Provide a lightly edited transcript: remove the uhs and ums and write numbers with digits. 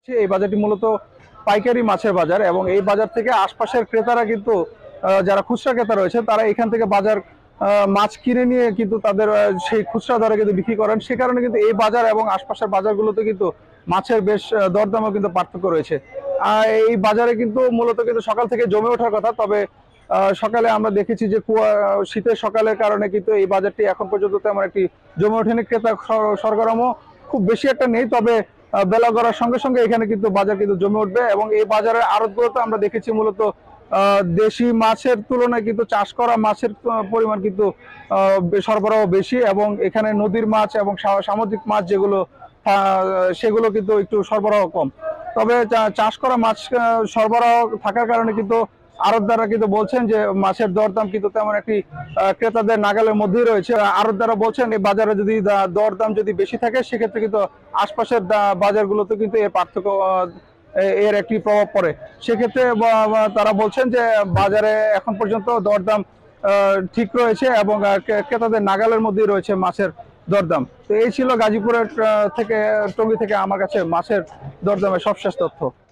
এই বাজারটি মূলত পাইকারি মাছের বাজার এবং এই বাজার থেকে আশপাশের ক্রেতারা কিন্তু যারা খুচরা ক্রেতা রয়েছে তারা এখান থেকে বাজার মাছ কিনে নিয়ে কিন্তু তাদের সেই খুচরা দরে কিন্তু বিক্রি করেন। সে কারণে কিন্তু এই বাজার এবং আশপাশের বাজারগুলোতে কিন্তু মাছের বেশ দরদামও কিন্তু পার্থক্য রয়েছে। এই বাজারে কিন্তু মূলত কিন্তু সকাল থেকে জমে ওঠার কথা, তবে সকালে আমরা দেখেছি যে শীতের সকালের কারণে কিন্তু এই বাজারটি এখন পর্যন্ত তেমন একটি জমে ওঠেনি। ক্রেতা সরগরমও খুব বেশি একটা নেই, তবে বেলা গড়ার সঙ্গে সঙ্গে এখানে কিন্তু বাজার কিন্তু জমে উঠবে এবং এই বাজারের আড়তগুলোতে আমরা দেখেছি মূলত দেশি মাছের তুলনায় কিন্তু চাষ করা মাছের পরিমাণ কিন্তু সরবরাহ বেশি এবং এখানে নদীর মাছ এবং সামুদ্রিক মাছ যেগুলো সেগুলো কিন্তু একটু সরবরাহ কম। তবে চাষ করা মাছ সরবরাহ থাকার কারণে কিন্তু আড়তদাররা কিন্তু বলছেন যে মাছের দরদাম কিন্তু তেমন একটি ক্রেতাদের নাগালের মধ্যেই রয়েছে। আড়তদাররা বলছেন এই বাজারে যদি দরদাম যদি বেশি থাকে সেক্ষেত্রে কিন্তু আশপাশের বাজারগুলোতে কিন্তু এর পার্থক্য এর একটি প্রভাব পড়ে। সেক্ষেত্রে তারা বলছেন যে বাজারে এখন পর্যন্ত দরদাম ঠিক রয়েছে এবং ক্রেতাদের নাগালের মধ্যেই রয়েছে মাছের দরদাম। তো এই ছিল গাজীপুরের টঙ্গী থেকে আমার কাছে মাছের দরদামের সবশেষ তথ্য।